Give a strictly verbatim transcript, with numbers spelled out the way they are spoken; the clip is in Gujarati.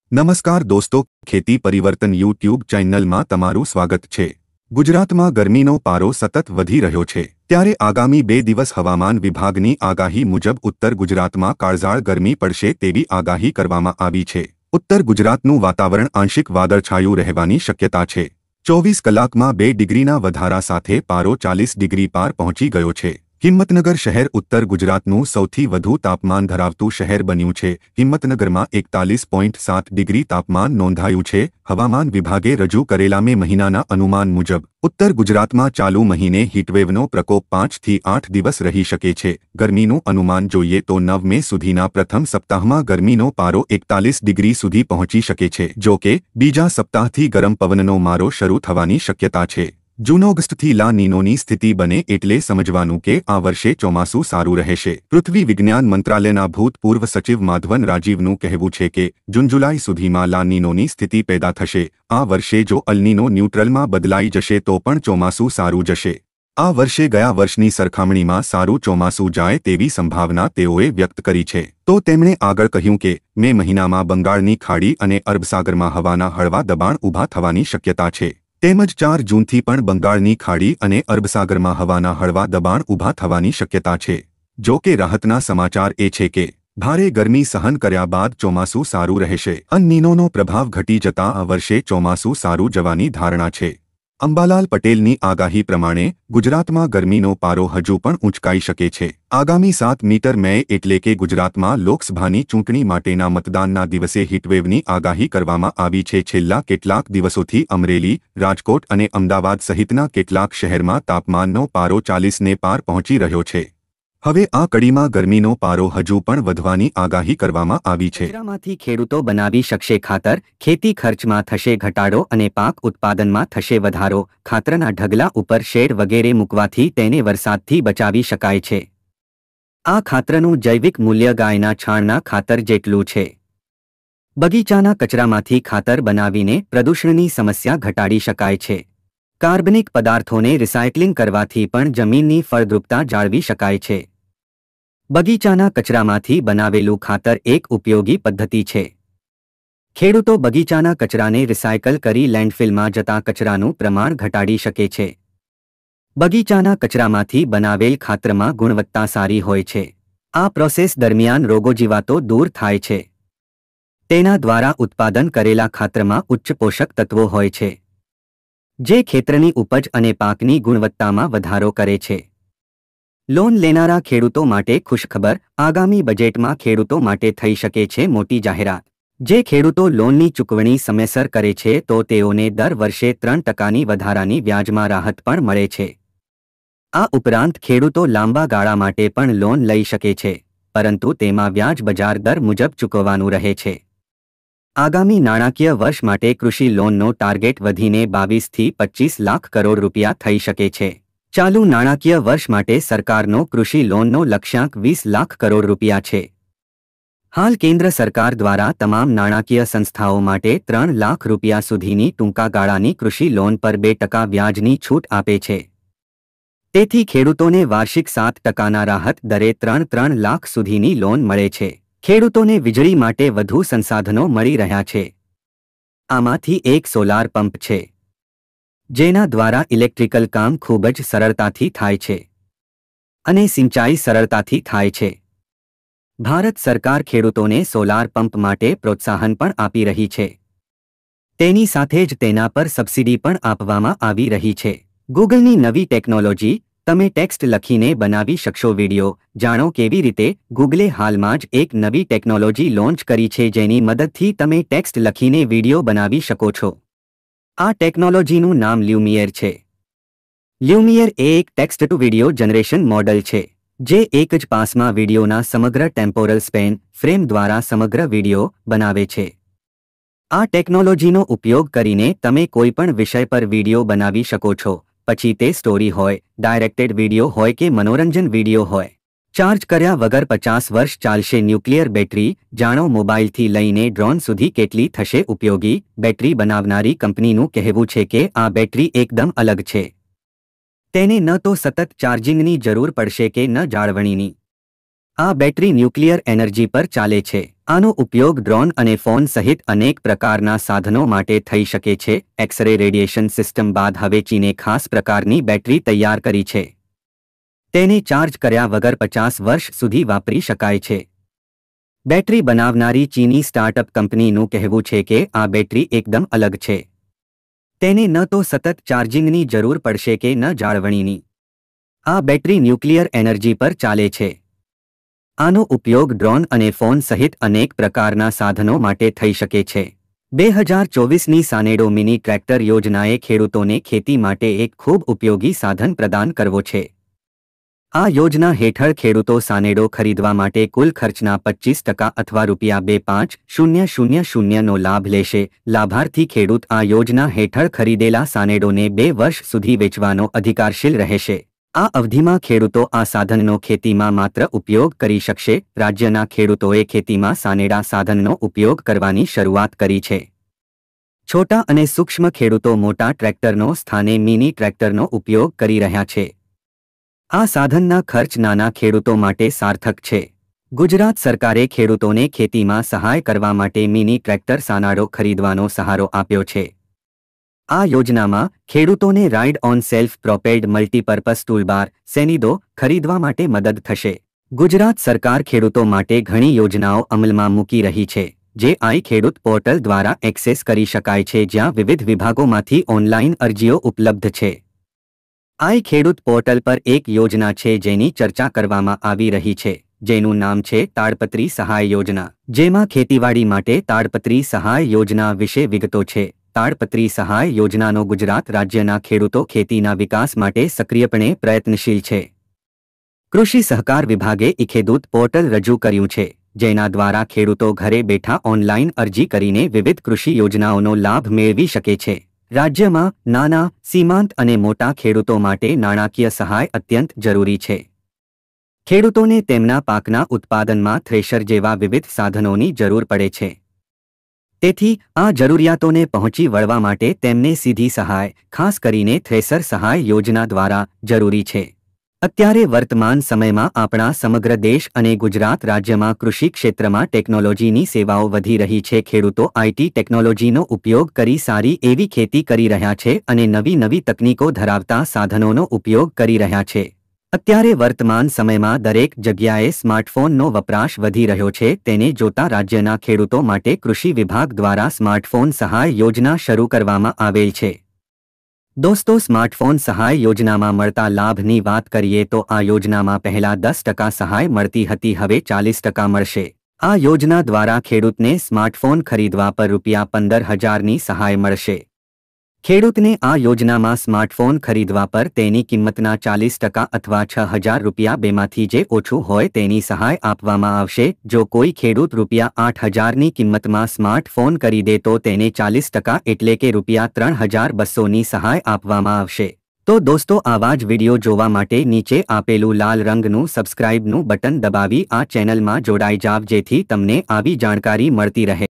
નમસ્કાર દોસ્તો, ખેતી પરિવર્તન યુટ્યુબ ચેનલમાં તમારું સ્વાગત છે। ગુજરાતમાં ગરમીનો પારો સતત વધી રહ્યો છે, ત્યારે આગામી બે દિવસ હવામાન વિભાગની આગાહી મુજબ ઉત્તર ગુજરાતમાં કાળઝાળ ગરમી પડશે તેવી આગાહી કરવામાં આવી છે। ઉત્તર ગુજરાતનું વાતાવરણ આંશિક વાદળછાયું રહેવાની શક્યતા છે। ચોવીસ કલાકમાં બે ડિગ્રીના વધારા સાથે પારો ચાલીસ ડિગ્રી પાર પહોંચી ગયો છે। હિંમતનગર શહેર ઉત્તર ગુજરાતનું સૌથી વધુ તાપમાન ધરાવતું શહેર બન્યું છે। હિંમતનગરમાં એકતાલીસ પોઈન્ટ સાત ડિગ્રી તાપમાન નોંધાયું છે। હવામાન વિભાગે રજૂ કરેલા મે મહિનાના અનુમાન મુજબ ઉત્તર ગુજરાતમાં ચાલુ મહિને હીટવેવનો પ્રકોપ પાંચથી આઠ દિવસ રહી શકે છે। ગરમીનું અનુમાન જોઈએ તો નવ મે સુધીના પ્રથમ સપ્તાહમાં ગરમીનો પારો એકતાલીસ ડિગ્રી સુધી પહોંચી શકે છે, જો કે બીજા સપ્તાહથી ગરમ પવનનો મારો શરૂ થવાની શક્યતા છે। જૂન ઓગસ્ટથી લા નીનોની સ્થિતિ બને એટલે સમજવાનું કે આ વર્ષે ચોમાસું સારું રહેશે। પૃથ્વી વિજ્ઞાન મંત્રાલયના ભૂતપૂર્વ સચિવ માધવન રાજીવનું કહેવું છે કે જૂન જુલાઈ સુધીમાં લા નીનોની સ્થિતિ પેદા થશે। આ વર્ષે જો અલ નીનો ન્યુટ્રલમાં બદલાઈ જશે તો પણ ચોમાસું સારું જશે। આ વર્ષે ગયા વર્ષની સરખામણીમાં સારું ચોમાસું જાય તેવી સંભાવના તેઓએ વ્યક્ત કરી છે। તો તેમણે આગળ કહ્યું કે મે મહિનામાં બંગાળની ખાડી અને અરબસાગરમાં હવાના હળવા દબાણ ઊભા થવાની શક્યતા છે। તેમજ ચાર જૂનથી પણ બંગાળની ખાડી અને અરબસાગરમાં હવાના હળવા દબાણ ઊભા થવાની શક્યતા છે। જો કે રાહતના સમાચાર એ છે કે ભારે ગરમી સહન કર્યા બાદ ચોમાસું સારું રહેશે। અલ નીનોનો પ્રભાવ ઘટી જતા આ વર્ષે ચોમાસું સારું જવાની ધારણા છે। અંબાલાલ પટેલની આગાહી પ્રમાણે ગુજરાતમાં ગરમીનો પારો હજુ પણ ઊંચકાઈ શકે છે। આગામી સાત મીટર મે એટલે કે ગુજરાતમાં લોકસભાની ચૂંટણી માટેના મતદાનના દિવસે હીટવેવની આગાહી કરવામાં આવી છે। છેલ્લા કેટલાક દિવસોથી અમરેલી, રાજકોટ અને અમદાવાદ સહિતના કેટલાક શહેરમાં તાપમાનનો પારો ચાલીસને પાર પહોંચી રહ્યો છે। હવે આ કડીમાં ગરમીનો પારો હજુ પણ વધવાની આગાહી કરવામાં આવી છે। કચરામાંથી ખેડૂતો બનાવી શકશે ખાતર, ખેતી ખર્ચમાં થશે ઘટાડો અને પાક ઉત્પાદનમાં થશે વધારો। ખાતરના ઢગલા ઉપર શેડ વગેરે મૂકવાથી તેને વરસાદથી બચાવી શકાય છે। આ ખાતરનું જૈવિક મૂલ્ય ગાયના છાણના ખાતર જેટલું છે। બગીચાના કચરામાંથી ખાતર બનાવીને પ્રદૂષણની સમસ્યા ઘટાડી શકાય છે। કાર્બનિક પદાર્થોને રિસાયક્લિંગ કરવાથી પણ જમીનની ફળદ્રુપતા જાળવી શકાય છે। બગીચાના કચરામાંથી બનાવેલું ખાતર એક ઉપયોગી પદ્ધતિ છે। ખેડૂતો બગીચાના કચરાને રિસાયકલ કરી લેન્ડફિલમાં જતા કચરાનું પ્રમાણ ઘટાડી શકે છે। બગીચાના કચરામાંથી બનાવેલ ખાતરમાં ગુણવત્તા સારી હોય છે। આ પ્રોસેસ દરમિયાન રોગોજીવાતો દૂર થાય છે। તેના દ્વારા ઉત્પાદન કરેલા ખાતરમાં ઉચ્ચ પોષક તત્વો હોય છે, જે ખેતરની ઉપજ અને પાકની ગુણવત્તામાં વધારો કરે છે। લોન લેનારા ખેડૂતો માટે ખુશખબર, આગામી બજેટમાં ખેડૂતો માટે થઈ શકે છે મોટી જાહેરાત। જે ખેડૂતો લોનની ચૂકવણી સમયસર કરે છે તો તેઓને દર વર્ષે ત્રણ ટકાની વધારાની વ્યાજમાં રાહત પણ મળે છે। આ ઉપરાંત ખેડૂતો લાંબા ગાળા માટે પણ લોન લઈ શકે છે, પરંતુ તેમાં વ્યાજ બજાર દર મુજબ ચૂકવવાનું રહે છે। આગામી નાણાકીય વર્ષ માટે કૃષિ લોનનો ટાર્ગેટ વધીને બાવીસથી પચીસ લાખ કરોડ રૂપિયા થઈ શકે છે। ચાલુ નાણાકીય વર્ષ માટે સરકારનો કૃષિ લોનનો લક્ષ્યાંક વીસ લાખ કરોડ રૂપિયા છે। હાલ કેન્દ્ર સરકાર દ્વારા તમામ નાણાકીય સંસ્થાઓ માટે ત્રણ લાખ રૂપિયા સુધીની ટૂંકા ગાળાની કૃષિ લોન પર બે ટકા વ્યાજની છૂટ આપે છે। તેથી ખેડૂતોને વાર્ષિક સાત ટકાના રાહત દરે ત્રણ ત્રણ લાખ સુધીની લોન મળે છે। ખેડૂતોને વીજળી માટે વધુ સંસાધનો મળી રહ્યા છે। આમાંથી એક સોલાર પંપ છે, જેના દ્વારા ઇલેક્ટ્રિકલ કામ ખૂબ જ સરળતાથી થાય છે અને સિંચાઈ સરળતાથી થાય છે। ભારત સરકાર ખેડૂતોને સોલાર પંપ માટે પ્રોત્સાહન પણ આપી રહી છે। તેની સાથે જ તેના પર સબસિડી પણ આપવામાં આવી રહી છે। ગૂગલની નવી ટેકનોલોજી, તમે ટેક્સ્ટ લખીને બનાવી શકશો વિડિયો। જાણો કેવી રીતે ગૂગલે હાલમાં જ એક નવી ટેકનોલોજી લોન્ચ કરી છે જેની મદદથી તમે ટેક્સ્ટ લખીને વિડિયો બનાવી શકો છો। આ ટેકનોલોજીનું નામ લ્યુમિયર છે। લ્યુમિયર એ એક text to video generation model છે, જે એક જ પાસમાં વિડિયોના સમગ્ર ટેમ્પોરલ સ્પેન ફ્રેમ દ્વારા સમગ્ર વિડિયો બનાવે છે। આ ટેકનોલોજીનો ઉપયોગ કરીને તમે કોઈપણ વિષય પર વિડિયો બનાવી શકો છો, પછી તે સ્ટોરી હોય, ડાયરેક્ટેડ વિડિયો હોય કે મનોરંજન વિડિયો હોય। ચાર્જ કર્યા વગર પચાસ વર્ષ ચાલશે ન્યુક્લિયર બેટરી। જાણો મોબાઈલથી લઈને ડ્રોન સુધી કેટલી થશે ઉપયોગી। બેટરી બનાવનારી કંપનીનું કહેવું છે કે આ બેટરી એકદમ અલગ છે। તેને ન તો સતત ચાર્જિંગની જરૂર પડશે કે ન જાળવણીની। આ બેટરી ન્યુક્લિયર એનર્જી પર ચાલે છે. આનો ઉપયોગ ડ્રોન અને ફોન સહિત અનેક પ્રકારના સાધનો માટે થઈ શકે છે. એક્સ-રે રેડિયેશન સિસ્ટમ બાદ હવે ચીને ખાસ પ્રકારની બેટરી તૈયાર કરી છે. તેને ચાર્જ કર્યા વગર પચાસ વર્ષ સુધી વાપરી શકાય છે. બેટરી બનાવનારી ચીની સ્ટાર્ટઅપ કંપનીનું કહેવું છે કે આ બેટરી એકદમ અલગ છે. તેને ન તો સતત ચાર્જિંગની જરૂર પડશે કે ન જાળવણીની. આ બેટરી ન્યુક્લિયર એનર્જી પર ચાલે છે. આનો ઉપયોગ ડ્રોન અને ફોન સહિત અનેક પ્રકારના સાધનો માટે થઈ શકે છે. બે હજાર ચોવીસની સાનેડો મિની ટ્રેક્ટર યોજનાએ ખેડૂતોને ખેતી માટે એક ખૂબ ઉપયોગી સાધન પ્રદાન કરવો છે. આ યોજના હેઠળ ખેડૂતો સાનેડો ખરીદવા માટે કુલ ખર્ચના પચીસ ટકા અથવા રૂપિયા બે પાંચ શૂન્ય શૂન્ય શૂન્યનો લાભ લેશે. લાભાર્થી ખેડૂત આ યોજના હેઠળ ખરીદેલા સાનેડોને બે વર્ષ સુધી વેચવાનો અધિકારશીલ રહેશે. આ અવધિમાં ખેડૂતો આ સાધનનો ખેતીમાં માત્ર ઉપયોગ કરી શકશે. રાજ્યના ખેડૂતોએ ખેતીમાં સાનેડા સાધનનો ઉપયોગ કરવાની શરૂઆત કરી છે. છોટા અને સૂક્ષ્મ ખેડૂતો મોટા ટ્રેક્ટરનો સ્થાને મિની ટ્રેક્ટરનો ઉપયોગ કરી રહ્યા છે. આ સાધનના ખર્ચ નાના ખેડૂતો માટે સાર્થક છે. ગુજરાત સરકારે ખેડૂતોને ખેતીમાં સહાય કરવા માટે મિની ટ્રેક્ટર સાનાડો ખરીદવાનો સહારો આપ્યો છે. આ યોજનામાં ખેડૂતોને ride on self propelled multipurpose toolbar સેનિડો ખરીદવા માટે મદદ થશે. ગુજરાત સરકાર ખેડૂતો માટે ઘણી યોજનાઓ અમલમાં મૂકી રહી છે, જે આઈ ખેડૂત પોર્ટલ દ્વારા એક્સેસ કરી શકાય છે, જ્યાં વિવિધ વિભાગોમાંથી ઓનલાઈન અરજીઓ ઉપલબ્ધ છે. આઈ ખેડૂત પોર્ટલ પર એક યોજના છે જેની ચર્ચા કરવામાં આવી રહી છે, જેનું નામ છે તાડપત્રી સહાય યોજના. જેમાં ખેતીવાડી માટે તાડપત્રી સહાય યોજના વિશે વિગતો છે. તાડપત્રી સહાય યોજનાનો ગુજરાત રાજ્યના ખેડૂતો ખેતીના વિકાસ માટે સક્રિયપણે પ્રયત્નશીલ છે. કૃષિ સહકાર વિભાગે ઈ ખેડૂત પોર્ટલ રજૂ કર્યું છે, જેના દ્વારા ખેડૂતો ઘરે બેઠા ઓનલાઈન અરજી કરીને વિવિધ કૃષિ યોજનાઓનો લાભ મેળવી શકે છે. રાજ્યમાં નાના, સીમાંત અને મોટા ખેડૂતો માટે નાણાકીય સહાય અત્યંત જરૂરી છે. ખેડૂતોને તેમના પાકના ઉત્પાદનમાં થ્રેશર જેવા વિવિધ સાધનોની જરૂર પડે છે. તેથી આ જરૂરિયાતોને પહોંચી વળવા માટે તેમને સીધી સહાય, ખાસ કરીને થ્રેસર સહાય યોજના દ્વારા જરૂરી છે. અત્યારે વર્તમાન સમયમાં આપણા સમગ્ર દેશ અને ગુજરાત રાજ્યમાં કૃષિ ક્ષેત્રમાં ટેકનોલોજીની સેવાઓ વધી રહી છે. ખેડૂતો આઈટી ટેકનોલોજીનો ઉપયોગ કરી સારી એવી ખેતી કરી રહ્યા છે અને નવી નવી તકનીકો ધરાવતા સાધનોનો ઉપયોગ કરી રહ્યા છે. અત્યારે વર્તમાન સમયમાં દરેક જગ્યાએ સ્માર્ટફોનનો વપરાશ વધી રહ્યો છે. તેને જોતા રાજ્યના ખેડૂતો માટે કૃષિ વિભાગ દ્વારા સ્માર્ટફોન સહાય યોજના શરૂ કરવામાં આવેલ છે. દોસ્તો, સ્માર્ટફોન સહાય યોજનામાં મળતા લાભની વાત કરીએ તો આ યોજનામાં પહેલા દસ ટકા સહાય મળતી હતી, હવે ચાલીસ ટકા મળશે. આ યોજના દ્વારા ખેડૂતને સ્માર્ટફોન ખરીદવા પર રૂપિયા પંદર હજારની સહાય મળશે. ખેડૂતને આ યોજનામાં સ્માર્ટફોન ખરીદવા પર તેની કિંમતના ચાલીસ ટકા અથવા છ હજાર રૂપિયા બેમાંથી જે ઓછું હોય તેની સહાય આપવામાં આવશે. જો કોઈ ખેડૂત રૂપિયા આઠ હજારની કિંમતમાં સ્માર્ટફોન ખરીદે તો તેને ચાલીસ ટકા એટલે કે રૂપિયા ત્રણ હજાર બસોની સહાય આપવામાં આવશે. તો દોસ્તો, આવા જ વિડીયો જોવા માટે નીચે આપેલું લાલ રંગનું સબસ્ક્રાઇબનું બટન દબાવી આ ચેનલમાં જોડાઈ જાવ, જેથી તમને આવી જાણકારી મળતી રહે.